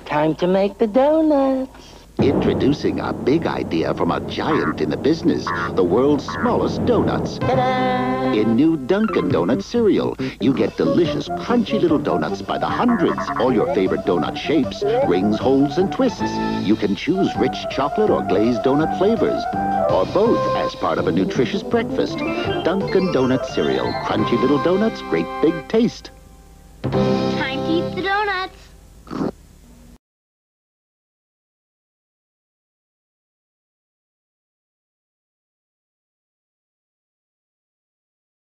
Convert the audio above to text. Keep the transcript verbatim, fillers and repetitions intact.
Time to make the donuts. Introducing a big idea from a giant in the business, the world's smallest donuts. Ta-da! In new Dunkin' Donuts cereal, you get delicious, crunchy little donuts by the hundreds. All your favorite donut shapes, rings, holes, and twists. You can choose rich chocolate or glazed donut flavors, or both as part of a nutritious breakfast. Dunkin' Donuts cereal, crunchy little donuts, great big taste. Time to eat the donuts.